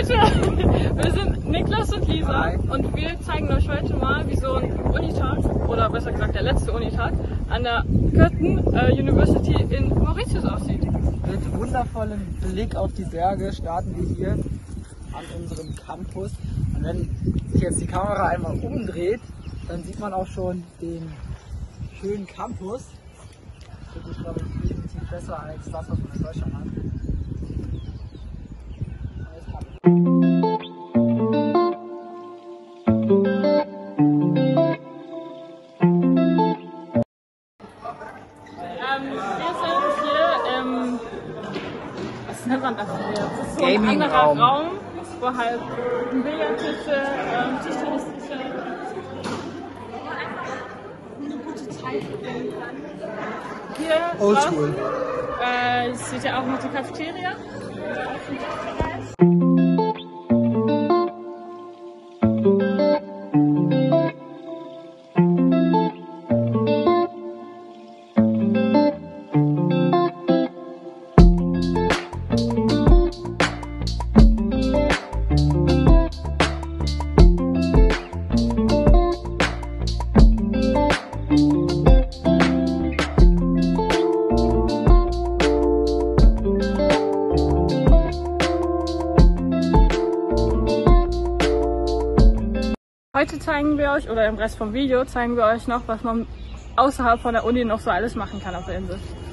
Leute, wir sind Niklas und Lisa. Hi. Und wir zeigen euch heute mal, wie so ein Unitag, oder besser gesagt der letzte Unitag, an der Curtin University in Mauritius aussieht. Mit wundervollem Blick auf die Berge starten wir hier an unserem Campus. Und wenn sich jetzt die Kamera einmal umdreht, dann sieht man auch schon den schönen Campus. Das ist, glaube ich, definitiv besser als das, was man in Deutschland hat. Wir sind hier im, was nennt man das hier? Das ist so ein anderer Gaming-Raum. Raum, wo halt Billardtische, Tischtennistische, wo man einfach eine gute Zeit verbringen kann. Hier Oldschool. seht ihr auch noch die Cafeteria. Heute zeigen wir euch, oder im Rest vom Video zeigen wir euch noch, was man außerhalb von der Uni noch so alles machen kann auf der Insel.